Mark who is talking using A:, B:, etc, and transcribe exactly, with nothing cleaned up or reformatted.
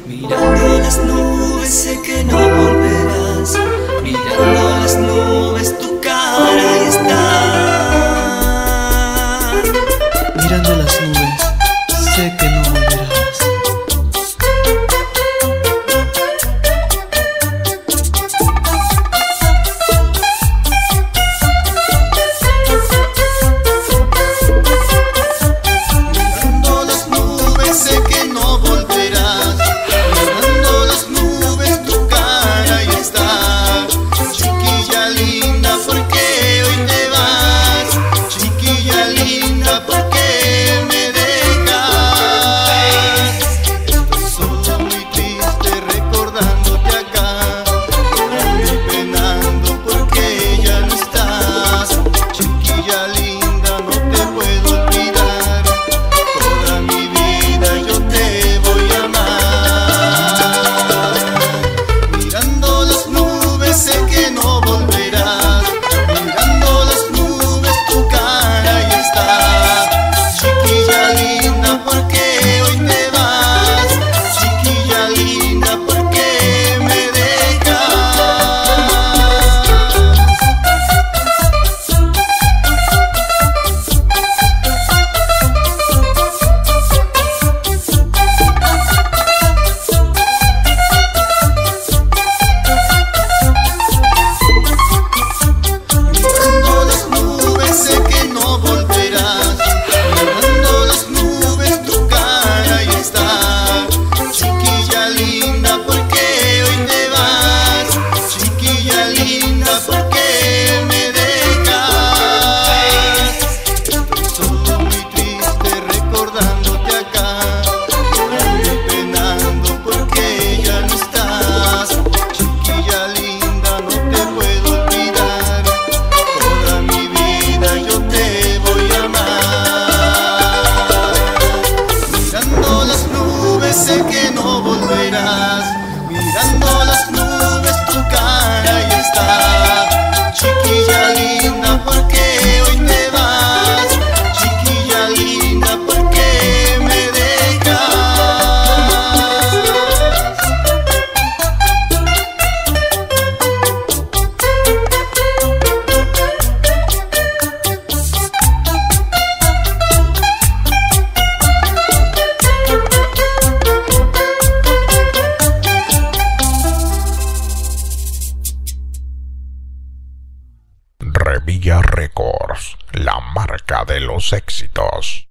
A: Mirando las nubes sé que no volverás. Mirando las nubes tu cara ahí está.
B: Mirando las nubes sé que no volverás.
A: Mirando las nubes sé que no volverás. Mirando las nubes tu cara ahí está. Chiquilla linda, ¿por qué hoy te vas? Chiquilla linda, ¿por qué me dejas? Estoy solo muy triste recordándote acá, llorando y penando porque ya no estás. Chiquilla linda, no te puedo olvidar, toda mi vida yo te voy a amar. Mirando las nubes sé que no volverás. Mirando las nubes tu cara ahí está. Chiquilla linda, ¿por qué hoy te vas? Chiquilla linda, ¿por qué me dejas? Mirando las nubes sé que no volverás. Mirando las nubes tu cara ahí está. Chiquilla linda, ¿por qué hoy te vas? Chiquilla linda, ¿por qué me dejas? Estoy solo muy triste recordándote acá, llorando y penando porque ya no estás. Chiquilla linda, no te puedo olvidar, toda mi vida yo te voy a amar. Mirando las nubes sé que no volverás. Mirando las nubes tu cara ahí está. Chiquilla linda, ¿por qué hoy te vas? Chiquilla linda, ¿por qué me dejas?
C: Revilla Records, la marca de los éxitos.